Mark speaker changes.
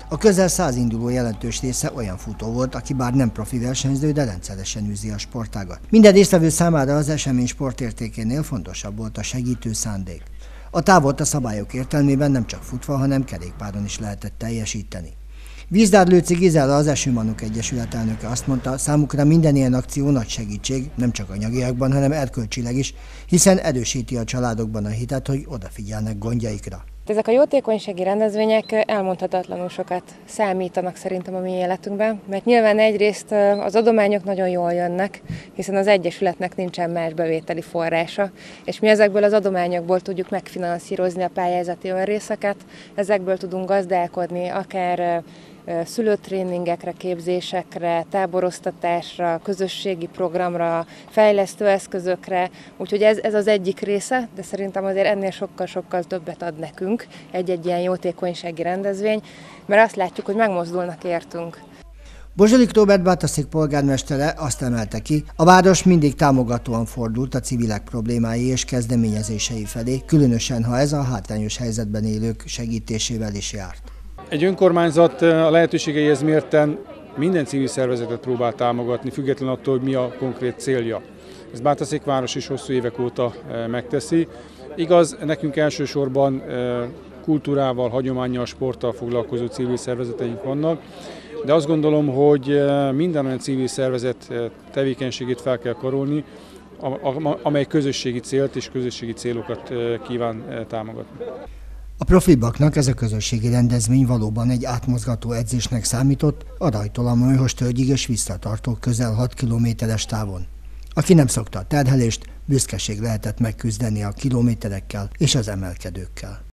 Speaker 1: A közel 100 induló jelentős része olyan futó volt, aki bár nem profi versenyző, de rendszeresen űzi a sportágat. Minden résztvevő számára az esemény sportértékénél fontosabb volt a segítő szándék. A távot a szabályok értelmében nem csak futva, hanem kerékpáron is lehetett teljesíteni. Vízdár Lőci Gizella, az Esőmanok Egyesület elnöke azt mondta, számukra minden ilyen akció nagy segítség, nem csak anyagiakban, hanem erkölcsileg is, hiszen erősíti a családokban a hitet, hogy odafigyelnek gondjaikra.
Speaker 2: Ezek a jótékonysági rendezvények elmondhatatlanul sokat számítanak szerintem a mi életünkben, mert nyilván egyrészt az adományok nagyon jól jönnek, hiszen az Egyesületnek nincsen más bevételi forrása, és mi ezekből az adományokból tudjuk megfinanszírozni a pályázati önrészeket, ezekből tudunk gazdálkodni, akár szülőtréningekre, képzésekre, táboroztatásra, közösségi programra, fejlesztő eszközökre, úgyhogy ez az egyik része, de szerintem azért ennél sokkal-sokkal többet ad nekünk egy-egy ilyen jótékonysági rendezvény, mert azt látjuk, hogy megmozdulnak értünk.
Speaker 1: Bozsolik Róbert Bátaszék polgármestere azt emelte ki, a város mindig támogatóan fordult a civilek problémái és kezdeményezései felé, különösen ha ez a hátrányos helyzetben élők segítésével is járt.
Speaker 3: Egy önkormányzat a lehetőségeihez mérten minden civil szervezetet próbál támogatni, függetlenül attól, hogy mi a konkrét célja. Ez Bátaszék város is hosszú évek óta megteszi. Igaz, nekünk elsősorban kultúrával, hagyománnyal, sporttal foglalkozó civil szervezeteink vannak, de azt gondolom, hogy minden olyan civil szervezet tevékenységét fel kell karolni, amely közösségi célt és közösségi célokat kíván támogatni.
Speaker 1: A profibaknak ez a közösségi rendezvény valóban egy átmozgató edzésnek számított a Rajtól a Molyhos-tölgyig és visszatartó közel 6 kilométeres távon. Aki nem szokta a terhelést, büszkeség lehetett megküzdeni a kilométerekkel és az emelkedőkkel.